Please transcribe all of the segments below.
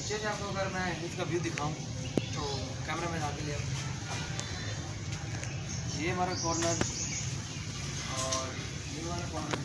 नीचे से आपको अगर मैं इसका व्यू दिखाऊं तो कैमरा में आगे ले ये हमारा कॉर्नर और ये वाला कॉर्नर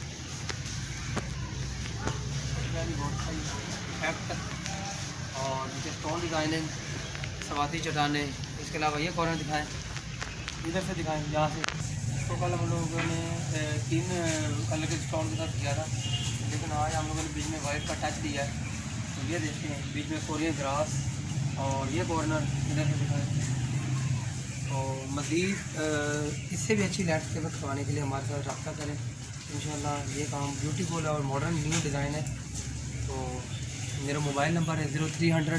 बहुत सही इफेक्ट और नीचे स्टोन डिज़ाइनिंग सवाती चट्टाने। इसके अलावा ये कॉर्नर दिखाएं, इधर से दिखाएं यहाँ से। तो कल हम लोगों ने 3 कलर के स्टोन के साथ किया था, लेकिन आज हम लोगों ने बीच में वाइट का टच दिया है। तो ये देखते हैं बीच में कोरियन ग्रास और ये कॉर्नर इधर से दिखाएं। तो मज़ीद इससे भी अच्छी लैंडस्केप करवाने के लिए हमारे साथ रब्ता करें इंशाल्लाह। ये काम ब्यूटीफुल है और मॉडर्न न्यू डिज़ाइन है। तो मेरा मोबाइल नंबर है 0300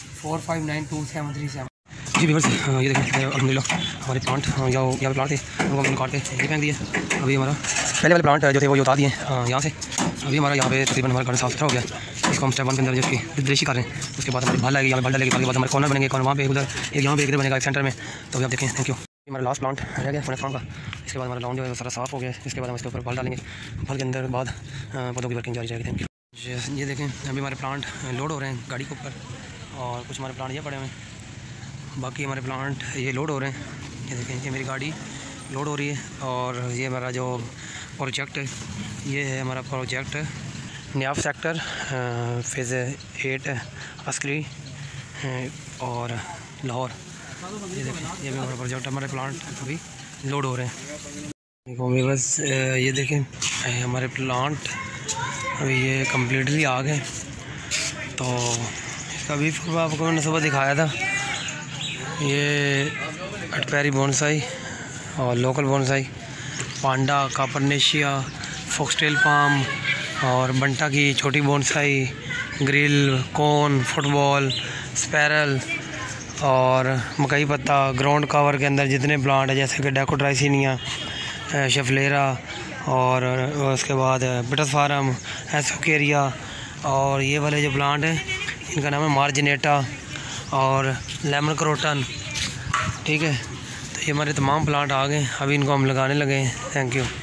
4592 737। जी व्यूअर्स, ये देखिए अल्हम्दुलिल्लाह हमारे प्लांट जो यहाँ पे प्लांट थे उनको हमने काट के ये फेंक दिए। अभी हमारा पहले वाले प्लांट जो थे वो ये उतार दिए यहाँ से। अभी हमारा यहाँ पे तकरीबन हमारा घर साफ सुथरा हो गया। इसको हम स्टेप 1 के अंदर जिसकी दृष्टि कर रहे हैं। उसके बाद हमारी भाल आएगी, यहाँ पे भाल डालेगी, उसके बाद हमारे कॉर्नर बनेंगे, कॉर्नर वहाँ पे उधर एक यहाँ पे एक बनेगा एक सेंटर में। तो अभी आप देखें। Thank you. हमारा लास्ट प्लांट रह गया फर्स्ट का। इसके बाद हमारा लॉन जो है सारा साफ़ हो गया। इसके बाद हम इसके ऊपर भाल डालेंगे, भाल के अंदर बाद पौधों की वर्किंग जारी रहेगी। Thank you. ये देखें अभी हमारे प्लांट लोड हो रहे हैं गाड़ी के ऊपर और कुछ हमारे प्लांट ये पड़े हुए हैं, बाकी हमारे प्लांट ये लोड हो रहे हैं। ये देखें ये मेरी गाड़ी लोड हो रही है और ये हमारा जो प्रोजेक्ट है ये है हमारा प्रोजेक्ट न्याफ सेक्टर फेज़ 8 अस्करी और लाहौर। ये देखें ये भी हमारा प्रोजेक्ट, हमारे प्लांट अभी लोड हो रहे हैं। बस ये देखें हमारे प्लांट अभी ये कम्प्लीटली आ गए। तो अभी आपको मैंने सुबह दिखाया था ये अटपैरी बोनसाई और लोकल बोनसाई, पांडा, कापरनेशिया, फॉक्सटेल पाम और बंटा की छोटी bonsai, grill, cone, football, spiral और मकई पत्ता। ग्राउंड कवर के अंदर जितने प्लांट हैं जैसे कि डेकोट्राइसिनिया, शेफलेरा और उसके बाद बिटस फार्म, एसोकेरिया और ये वाले जो प्लांट हैं इनका नाम है मार्जिनेटा और लेमन क्रोटन। ठीक है, तो ये हमारे तमाम प्लांट आ गए, अभी इनको हम लगाने लगे हैं। Thank you.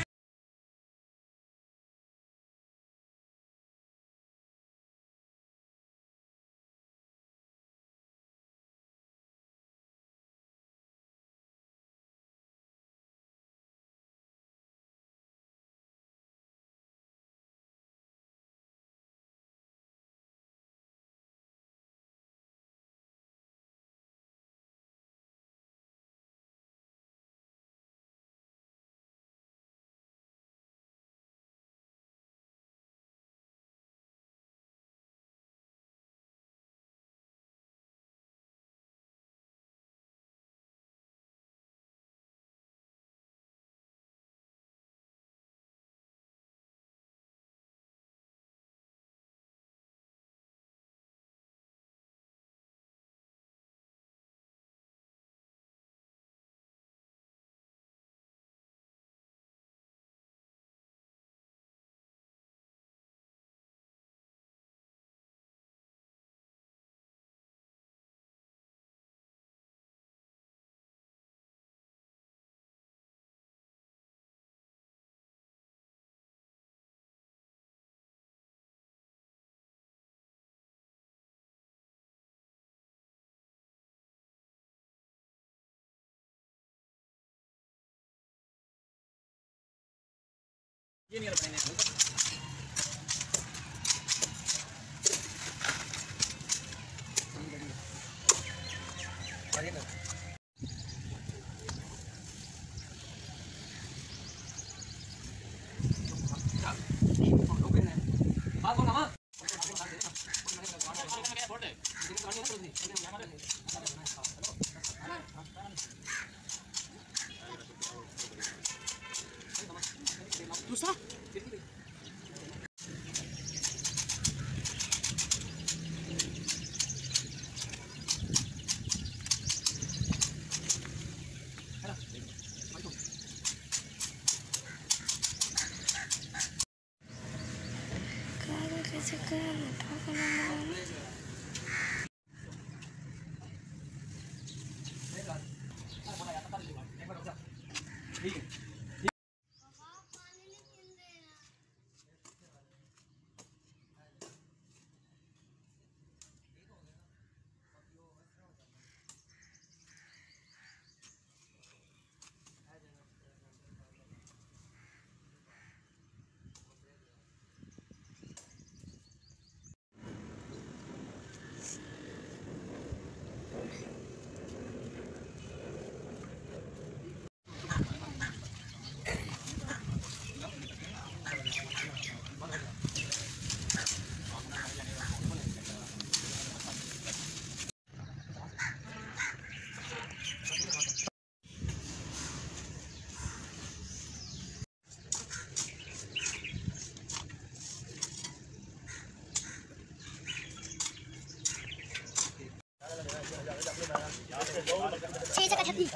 ये नहीं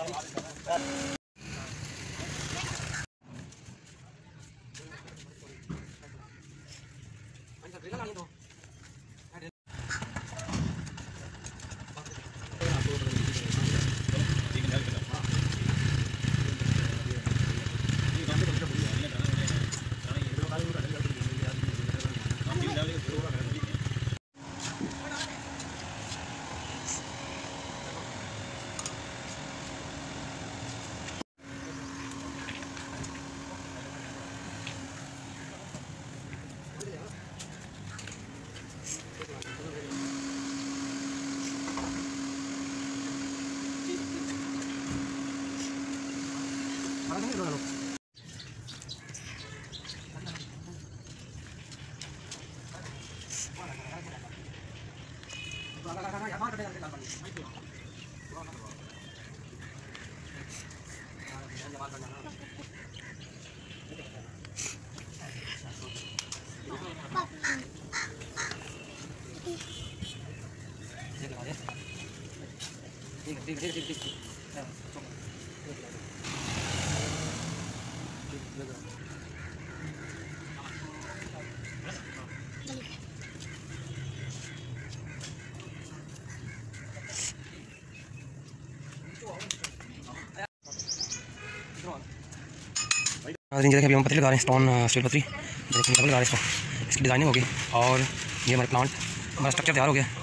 देखिए अभी हम पतली लगा रहे हैं स्टोन स्टील पतली, देखिए डबल लगा रहे हैं इसको, इसकी डिज़ाइनिंग होगी और ये हमारे प्लांट हमारा स्ट्रक्चर तैयार हो गया।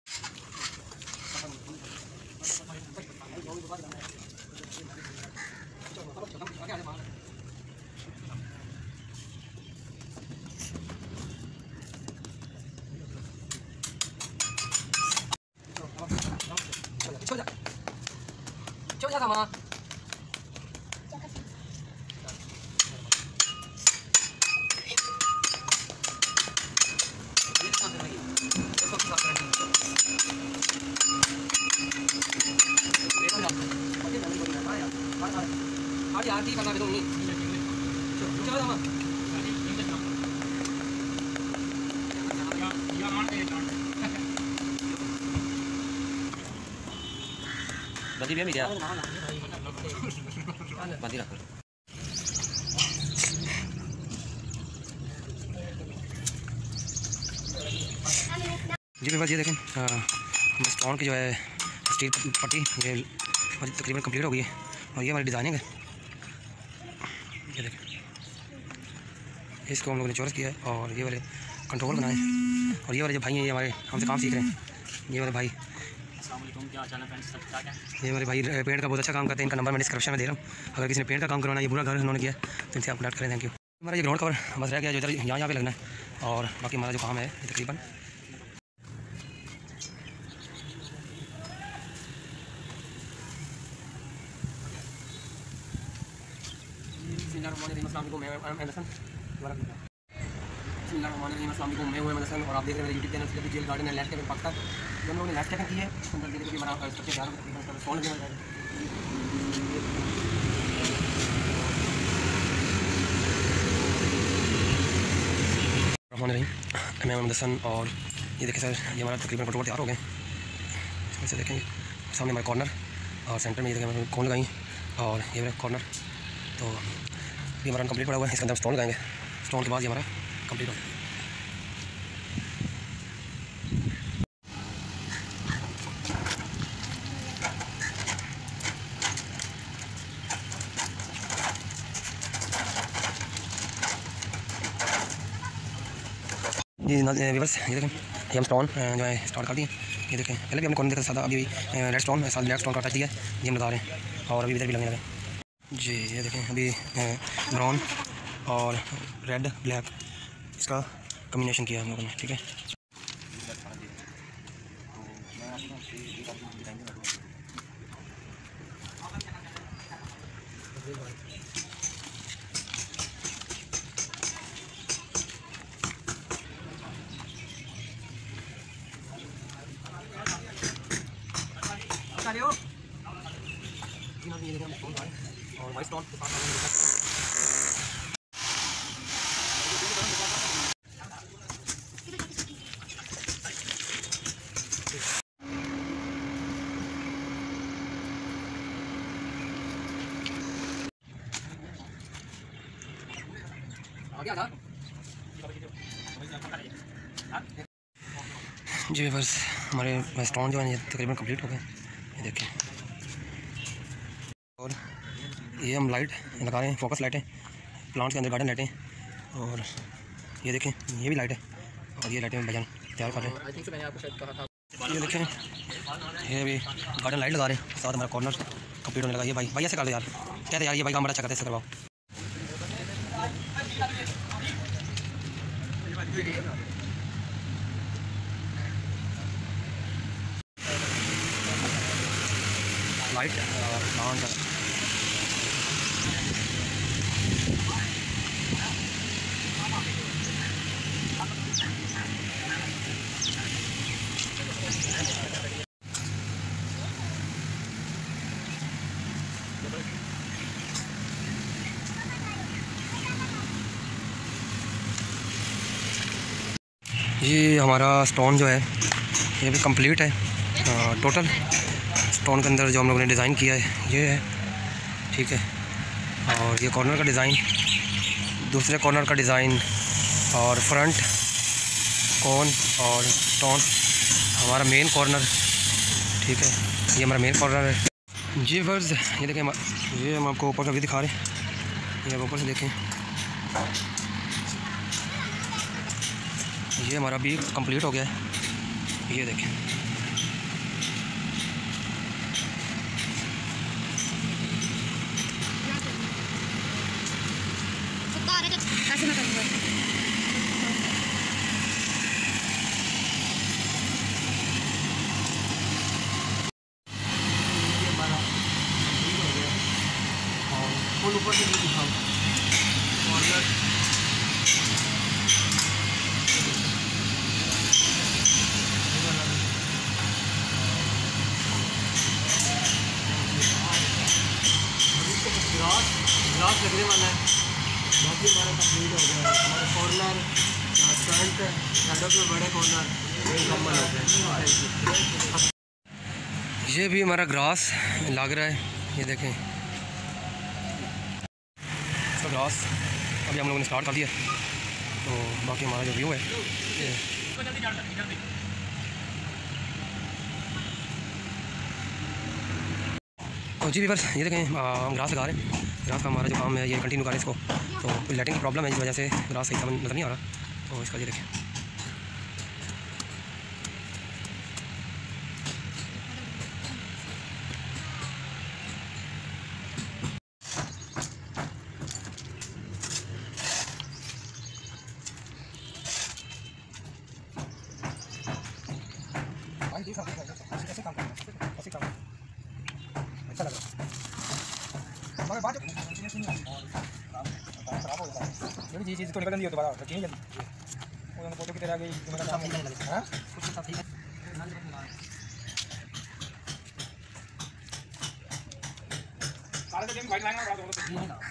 बंदी भी है बंदी रखो। जी बस ये देखें स्टोन की जो है स्टील पट्टी ये तकरीबन कंप्लीट हो गई है और ये हमारी डिज़ाइनिंग है। ये देखें इसको हम लोगों ने चोरस किया है और ये वाले कंट्रोल बनाए और ये वाले जो भाई हैं ये हमारे हमसे काम सीख रहे हैं। ये वाले भाई ये हमारे भाई पेंट का बहुत अच्छा काम करते हैं, इनका नंबर मैं डिस्क्रिप्शन में दे रहा हूँ। अगर किसी ने पेंट का काम करवाना, ये पूरा घर उन्होंने किया तो इनसे आप कनेक्ट करें। Thank you. हमारा ये ग्राउंड कवर बस रह गया, जो इधर यहाँ पे लगना है और बाकी हमारा जो काम है ये तकरीबन मैं हूँ मदरसन और आप देख रहे हैं मेरे यूट्यूब चैनल जेल गार्डन है लैंडस्केपिंग पाकिस्तान। हम लोगों ने लैंडस्केपिंग की है अंदर देखिए हमारा स्ट्रक्चर तैयार है। मैं मदरसन और ये देखिए सर ये हमारा तकरीबन कंट्रोल तैयार हो गए। इसमें से देखें सामने हमारा कॉर्नर और सेंटर में ये देखिए कौन लगाई और ये मेरा कॉर्नर। तो ये हमारा कंप्लीट पड़ा हुआ है, इसके अंदर स्टोन लगाएंगे, स्टोन के बाद ये हमारा कंप्लीट हो गया। जी व्यूअर्स ये देखें ये हम स्टोन जो है स्टार्ट कर दिए। ये देखें पहले भी हमने कॉर्नर देखा सादा, अभी रेड स्टोन साथ ब्लैक स्टोन का टच दिया है, ये हम लगा रहे हैं और अभी इधर भी लगने लगे। जी ये देखें अभी ब्राउन और रेड ब्लैक इसका कम्बिनेशन किया हम लोगों ने, ठीक है। और वाइट स्टोन जी बस हमारे रेस्टोरेंट जो है ये तकरीबन कंप्लीट हो गए, ये देखें। और ये हम लाइट लगा रहे हैं, फोकस लाइटें, प्लांट के अंदर गार्डन लाइटें। और ये देखें ये भी लाइट है, और ये लाइटें भजन तैयार कर रहे हैं। ये देखें ये भी गार्डन लाइट लगा रहे हैं, साथ हमारा कॉर्नर कंप्लीट होने लगा। ये भाई ऐसे कर दो यार, कहते यार ये भाई काम बड़ा अच्छा करते, ऐसे करवाओ। लाइट प्लांट ये हमारा स्टोन जो है ये भी कंप्लीट है। टोटल स्टोन के अंदर जो हम लोगों ने डिज़ाइन किया है ये है, ठीक है। और ये कॉर्नर का डिज़ाइन, दूसरे कॉर्नर का डिज़ाइन, और फ्रंट कॉन और स्टोन हमारा मेन कॉर्नर, ठीक है। ये हमारा मेन कॉर्नर है। जी वर्स ये देखें, ये हम आपको ऊपर का भी दिखा रहे हैं, ये आप ऊपर से देखें। ये हमारा भी कंप्लीट हो गया है, ये देखें। फुल ऊपर से भी दिखाओ कॉर्नर। ग्लास लगने वाला है, बाकी हमारा कंप्लीट हो गया है। हमारे कॉर्नर फ्रंट हेडों में बड़े कॉर्नर मुकम्मल हो गए। ये भी हमारा ग्रास लग रहा है, ये देखें इसका ग्रास अभी हम लोगों ने स्टार्ट कर दिया। तो बाकी हमारा जो व्यू है ये तो जी बस ये देखें हम ग्रास लगा रहे हैं। ग्रास का हमारा जो काम है ये कंटिन्यू कर रहे हैं इसको। तो लाइटिंग की प्रॉब्लम है, इस वजह से ग्रास सही समझ नज़र नहीं आ रहा, तो इसका ये देखें। अच्छा लग रहा है मगर बात खराब हो जाता है, मेरी चीज़ तो निकल नहीं हो दोबारा रखी जल्दी। वो फोटो की तरह गई मेरा काम नहीं लगा। हां कुछ सब सही है। सारे तो गेम वाइट लाइन में बात हो रही है ना।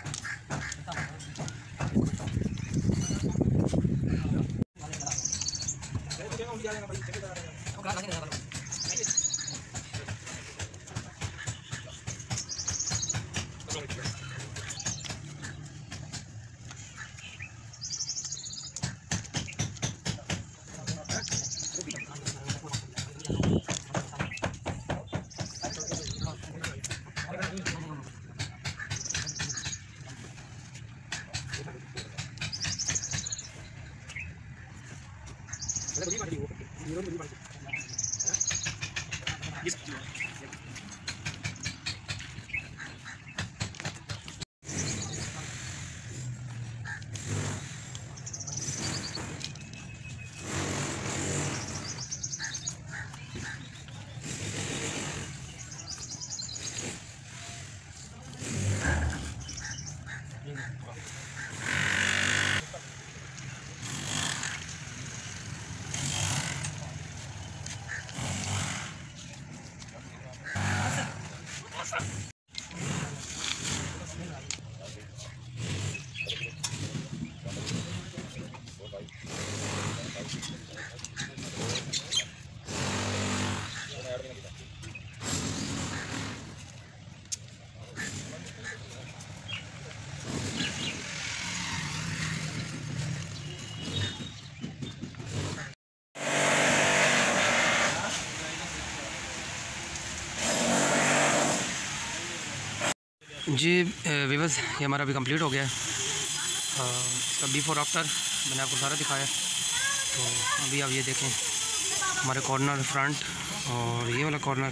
जी व्यूअर्स, ये हमारा अभी कंप्लीट हो गया है। इसका बिफोर आफ्टर मैंने आपको सारा दिखाया। तो अभी आप ये देखें, हमारे कॉर्नर फ्रंट और ये वाला कॉर्नर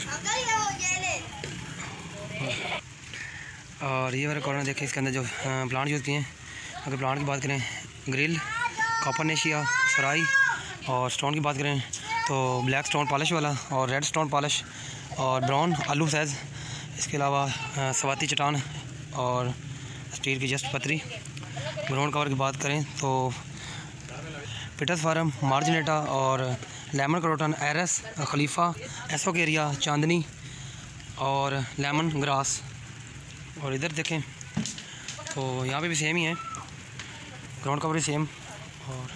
और ये वाला कॉर्नर देखें। इसके अंदर जो प्लांट यूज़ किए हैं, अगर प्लांट की बात करें, ग्रिल, कॉपरनेशिया, सराई, और स्टोन की बात करें तो ब्लैक स्टोन पॉलिश वाला और रेड स्टोन पॉलिश और ब्राउन आलू साइज़। इसके अलावा सवाती चट्टान और स्टील की जस्ट पतरी। ग्राउंड कवर की बात करें तो पिटस फार्म, मार्जिनेटा और लेमन क्रोटन, एरस, खलीफा, एसोक एरिया, चांदनी और लेमन ग्रास। और इधर देखें तो यहाँ पे भी सेम ही है, ग्राउंड कवर भी सेम। और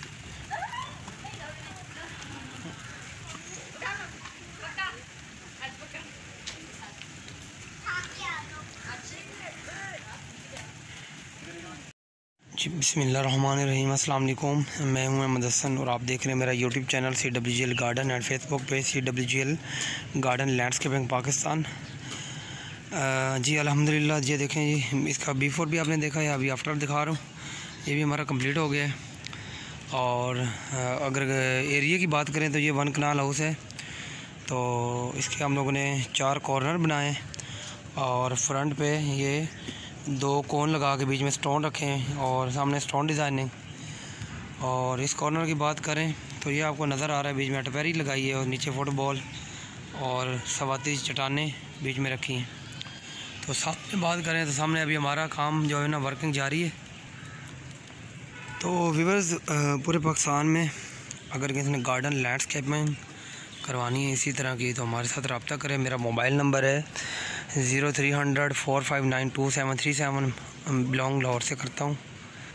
जी बिस्मिल्लाहिर्रहमानिर्रहीम, अस्सलाम वालेकुम। मैं हूं अहमद हसन और आप देख रहे हैं मेरा YouTube channel CWGL garden and Facebook page CWGL garden landscaping Pakistan. जी अल्हम्दुलिल्लाह। ये देखें जी, इसका बिफोर भी आपने देखा है, अभी आफ्टर दिखा रहा हूँ। ये भी हमारा कंप्लीट हो गया है। और अगर एरिया की बात करें तो ये 1 कनाल हाउस है। तो इसके हम लोगों ने 4 कॉर्नर बनाए और फ्रंट पे ये 2 कोन लगा के बीच में स्टोन रखे हैं और सामने स्टोन डिज़ाइनिंग। और इस कॉर्नर की बात करें तो ये आपको नज़र आ रहा है, बीच में अटपैरी लगाई है और नीचे फुटबॉल और सवाती चट्टानें बीच में रखी हैं। तो सामने बात करें तो सामने अभी हमारा काम जो है ना, वर्किंग जारी है। तो व्यूअर्स, पूरे पाकिस्तान में अगर किसी ने गार्डन लैंडस्केपिंग करवानी है इसी तरह की तो हमारे साथ रब्ता करें। मेरा मोबाइल नंबर है 0300 459 2737। बिलोंग लाहौर से करता हूँ।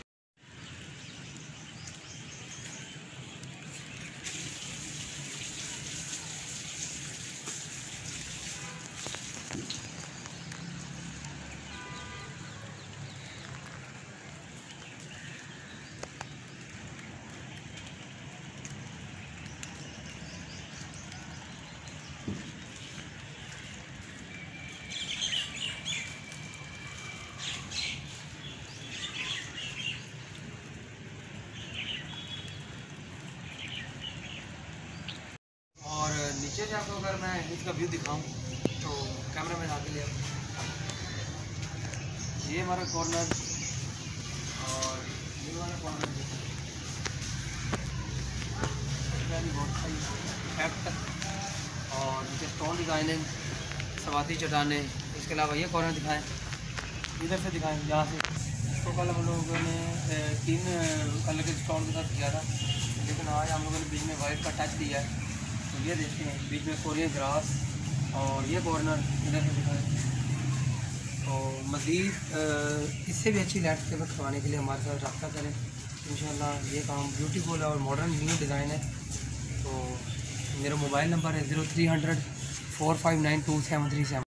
और नीचे से आपको अगर मैं इसका व्यू दिखाऊं तो कैमरा में आके ले, ये हमारा कॉर्नर और ये वाला कॉर्नर और नीचे स्टोन डिज़ाइनिंग, सवाती चट्टाने। इसके अलावा ये कॉर्नर दिखाएं, इधर से दिखाएं, यहाँ से। इसको कल हम लोगों ने 3 कलर के स्टोन के साथ किया था, लेकिन आज हम लोगों ने बीच में वाइट का टच दिया है। तो ये देखते हैं, बीच में कोरियन ग्रास और ये कॉर्नर इधर से दिखाएं। तो मज़ीद इससे भी अच्छी लैंडस्केप करवाने के लिए हमारे साथ रब्ता करें। इंशाल्लाह ये काम ब्यूटीफुल और मॉडर्न न्यू डिज़ाइन है। तो मेरा मोबाइल नंबर है 0300 459 2737।